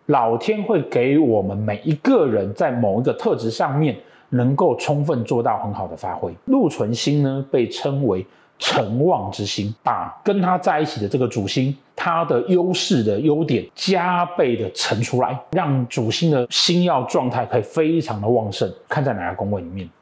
老天会给我们每一个人在某一个特质上面能够充分做到很好的发挥。禄存星呢，被称为成旺之星，把跟它在一起的这个主星，它的优势的优点加倍的乘出来，让主星的星曜状态可以非常的旺盛。看在哪个宫位里面。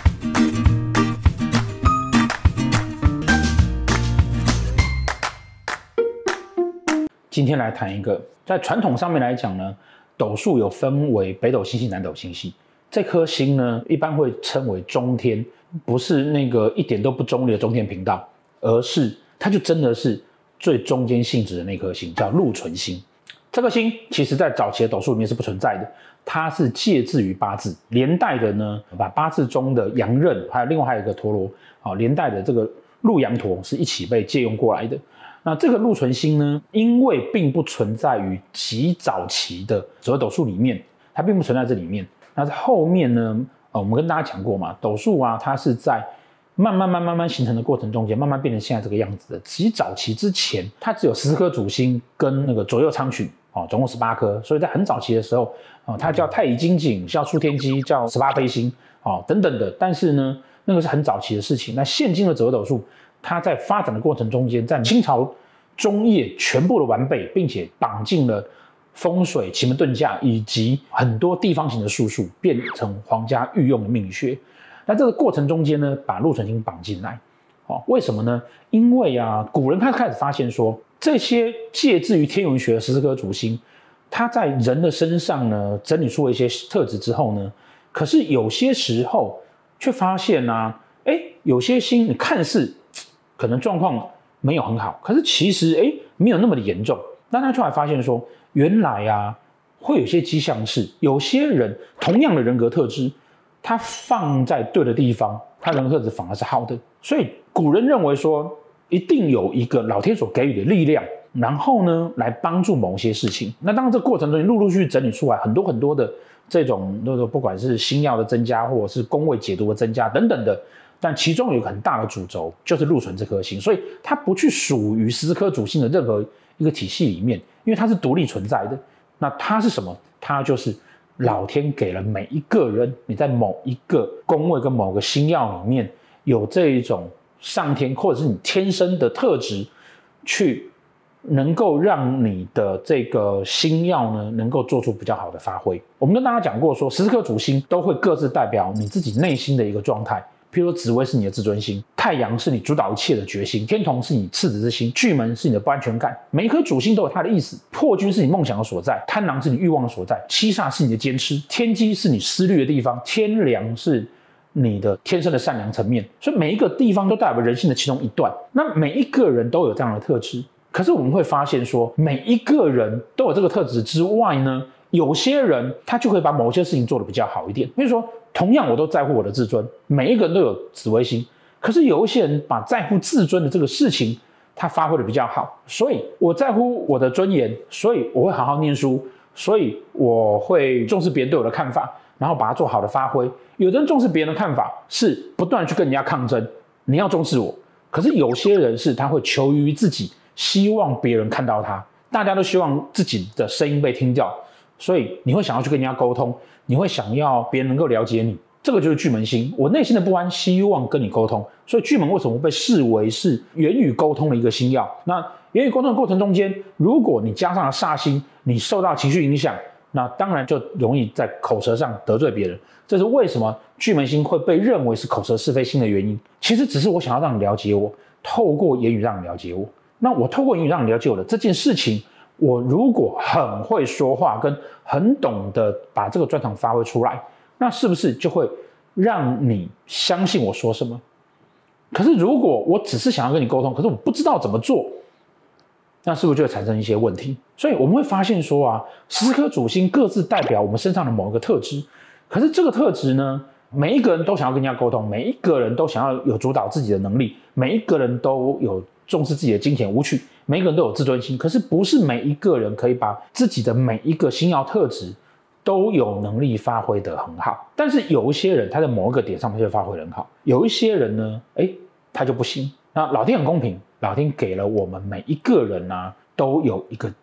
今天来谈一个，在传统上面来讲呢，斗数有分为北斗星系、南斗星系。这颗星呢，一般会称为中天，不是那个一点都不中立的中天频道，而是它就真的是最中间性质的那颗星，叫禄存星。这颗星其实在早期的斗数里面是不存在的，它是借自于八字，连带的呢，把八字中的阳刃，另外还有一个陀螺，连带的这个禄阳陀是一起被借用过来的。那这个禄存星呢，因为并不存在于极早期的所谓斗数里面，它并不存在这里面。那在后面呢，我们跟大家讲过嘛，斗数啊，它是在慢慢形成的过程中间，慢慢变成现在这个样子的。极早期之前，它只有14颗主星跟那个左右昌曲，总共18颗，所以在很早期的时候，它叫太乙金井，叫出天机，叫18飞星，等等的。但是呢，那个是很早期的事情。那现今的紫微斗数，它在发展的过程中间，在清朝中叶全部的完备，并且绑进了风水、奇门遁甲以及很多地方型的术数，变成皇家御用的命理学。那这个过程中间呢，把禄存星绑进来，为什么呢？因为啊，古人他开始发现说，这些借自于天文学的14颗主星，它在人的身上呢，整理出了一些特质之后呢，可是有些时候却发现啊，有些星你看似可能状况没有很好，可是其实没有那么的严重。那他就来发现说，原来啊，会有些迹象是，有些人同样的人格特质，他放在对的地方，他人格特质反而是好的。所以古人认为说，一定有一个老天所给予的力量，然后呢，来帮助某些事情。那当然这个过程中陆陆续续整理出来很多的这种，不管是星曜的增加，或者是宫位解读的增加等等的。但其中有一个很大的主轴，就是禄存这颗星，所以它不去属于14颗主星的任何一个体系里面，因为它是独立存在的。那它是什么？它就是老天给了每一个人，你在某一个宫位跟某个星曜里面有这一种上天或者是你天生的特质，去能够让你的这个星曜呢，能够做出比较好的发挥。我们跟大家讲过说，14颗主星都会各自代表你自己内心的一个状态。譬如说紫微是你的自尊心，太阳是你主导一切的决心，天同是你赤子之心，巨门是你的不安全感。每一颗主星都有它的意思。破军是你梦想的所在，贪狼是你欲望的所在，七煞是你的坚持，天机是你思虑的地方，天梁是你的天生的善良层面。所以每一个地方都代表人性的其中一段。那每一个人都有这样的特质，可是我们会发现说，每一个人都有这个特质之外呢，有些人他就会把某些事情做得比较好一点。比如说，同样我都在乎我的自尊，每一个人都有紫微星，可是有一些人把在乎自尊的这个事情，他发挥的比较好。所以我在乎我的尊严，所以我会好好念书，所以我会重视别人对我的看法，然后把它做好的发挥。有的人重视别人的看法，是不断去跟人家抗争，你要重视我。可是有些人是他会求于自己，希望别人看到他，大家都希望自己的声音被听到，所以你会想要去跟人家沟通，你会想要别人能够了解你，这个就是巨门星。我内心的不安，希望跟你沟通，所以巨门为什么被视为是言语沟通的一个星曜？那言语沟通的过程中间，如果你加上了煞星，你受到情绪影响，那当然就容易在口舌上得罪别人。这是为什么巨门星会被认为是口舌是非星的原因。其实只是我想要让你了解我，透过言语让你了解我。那我透过言语让你了解我的这件事情，我如果很会说话，跟很懂得把这个专长发挥出来，那是不是就会让你相信我说什么？可是如果我只是想要跟你沟通，可是我不知道怎么做，那是不是就会产生一些问题？所以我们会发现说啊，14颗主星各自代表我们身上的某一个特质，可是这个特质呢，每一个人都想要跟人家沟通，每一个人都想要有主导自己的能力，每一个人都有重视自己的金钱无趣，每一个人都有自尊心，可是不是每一个人可以把自己的每一个星曜特质都有能力发挥得很好。但是有一些人他在某一个点上面就发挥得很好，有一些人呢，他就不行。那老天很公平，老天给了我们每一个人啊，都有一个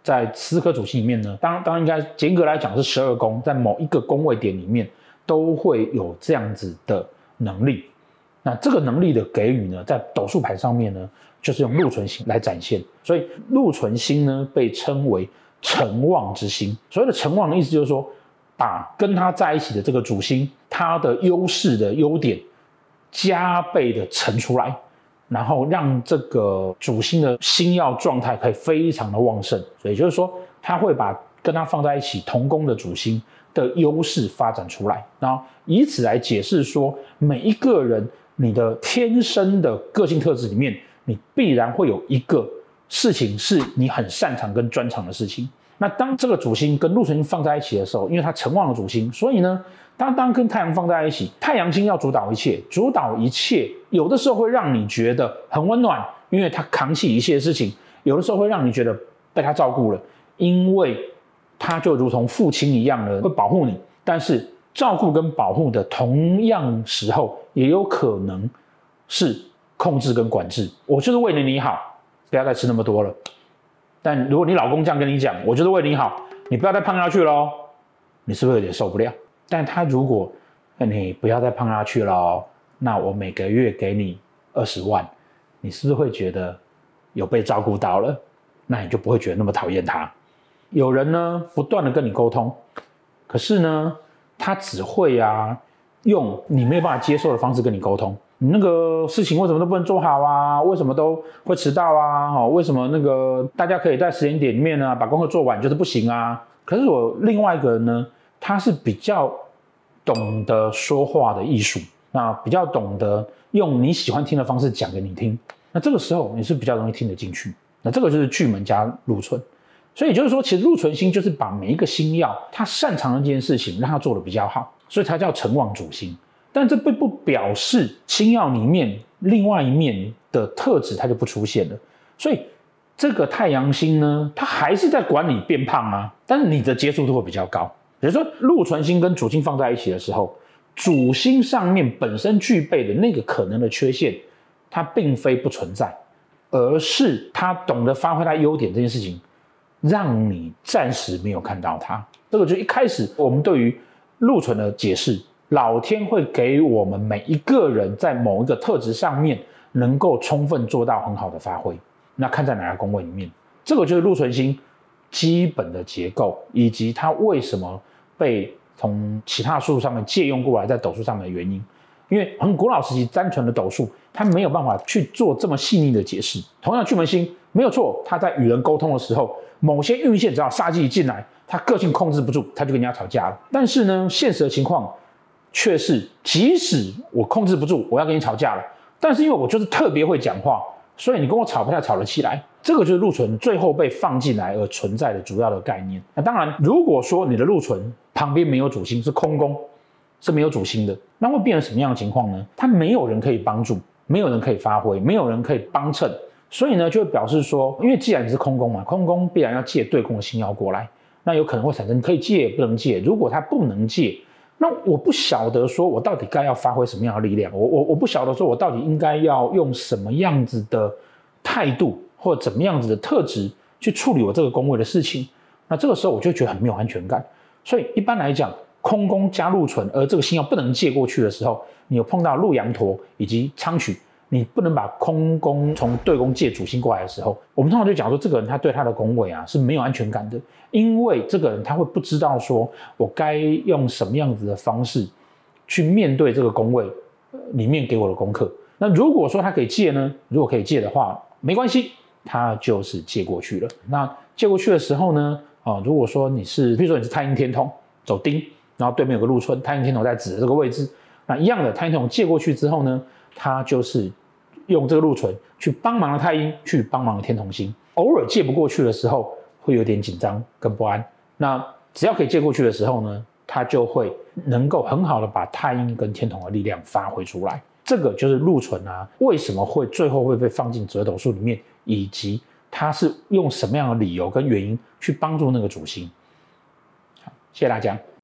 在14颗主星里面呢，当然应该严格来讲是12宫，在某一个宫位点里面都会有这样子的能力。那这个能力的给予呢，在斗数盘上面呢，就是用禄存星来展现。所以禄存星呢，被称为承旺之星。所谓的承旺的意思就是说，把跟它在一起的这个主星，它的优势的优点加倍的乘出来，然后让这个主星的星曜状态可以非常的旺盛。所以就是说，它会把跟它放在一起同宫的主星的优势发展出来，然后以此来解释说，每一个人你的天生的个性特质里面，你必然会有一个事情是你很擅长跟专长的事情。那当这个主星跟禄存星放在一起的时候，因为它承旺了主星，所以呢，当跟太阳放在一起，太阳星要主导一切，有的时候会让你觉得很温暖，因为它扛起一切事情；有的时候会让你觉得被它照顾了，因为它就如同父亲一样的会保护你。但是照顾跟保护的同样时候，也有可能是控制跟管制。我就是为了你好，不要再吃那么多了。但如果你老公这样跟你讲，我就是为你好，你不要再胖下去咯，你是不是有点受不了？但他如果你不要再胖下去咯，那我每个月给你20万，你是不是会觉得有被照顾到了？那你就不会觉得那么讨厌他。有人呢不断的跟你沟通，可是呢他只会用你没有办法接受的方式跟你沟通。你那个事情为什么都不能做好啊？为什么都会迟到啊？为什么那个大家可以在时间点里面呢把功课做完就是不行啊？可是我另外一个人呢，他是比较懂得说话的艺术，那比较懂得用你喜欢听的方式讲给你听，那这个时候你是比较容易听得进去。那这个就是巨门加禄存。所以也就是说，其实禄存星就是把每一个星曜他擅长的这件事情让他做得比较好，所以它叫承旺主星。但这并不表示星曜里面另外一面的特质它就不出现了。所以这个太阳星呢，它还是在管你变胖啊，但是你的接受度会比较高。比如说禄存星跟主星放在一起的时候，主星上面本身具备的那个可能的缺陷，它并非不存在，而是它懂得发挥它优点这件事情，让你暂时没有看到它。这个就一开始我们对于禄存的解释，老天会给我们每一个人在某一个特质上面能够充分做到很好的发挥，那看在哪个宫位里面，这个就是禄存星基本的结构，以及它为什么被从其他数上面借用过来在斗数上面的原因。因为很古老时期单纯的斗数，它没有办法去做这么细腻的解释。同样巨门星没有错，它在与人沟通的时候，某些运线只要煞气一进来，他个性控制不住，他就跟人家吵架了。但是呢，现实的情况却是，即使我控制不住，我要跟你吵架了，但是因为我就是特别会讲话，所以你跟我吵不太吵得起来。这个就是禄存最后被放进来而存在的主要的概念。那当然，如果说你的禄存旁边没有主星，是空宫，是没有主星的，那会变成什么样的情况呢？它没有人可以帮助，没有人可以发挥，没有人可以帮衬，所以呢，就会表示说，因为既然你是空宫嘛，空宫必然要借对宫的星曜过来，那有可能会产生可以借不能借。如果它不能借，那我不晓得说我到底该要发挥什么样的力量，我不晓得说我到底应该要用什么样子的态度或怎么样子的特质去处理我这个宫位的事情。那这个时候我就觉得很没有安全感。所以一般来讲，空宫加禄存，而这个星曜不能借过去的时候，你有碰到禄羊陀以及昌曲，你不能把空宫从对宫借主星过来的时候，我们通常就讲说，这个人他对他的宫位是没有安全感的，因为这个人他会不知道说我该用什么样子的方式去面对这个宫位里面给我的功课。那如果说他可以借呢，如果可以借的话，没关系，他就是借过去了。那借过去的时候呢，如果说你是，比如说你是太阴天同走丁，然后对面有个禄存，太阴天同在子的这个位置，那一样的，太阴天同借过去之后呢，他就是用这个禄存去帮忙了太阴，去帮忙了天同星。偶尔借不过去的时候，会有点紧张跟不安。那只要可以借过去的时候呢，他就会能够很好的把太阴跟天同的力量发挥出来。这个就是禄存为什么会最后会被放进折斗数里面，以及他是用什么样的理由跟原因去帮助那个主星。好，谢谢大家。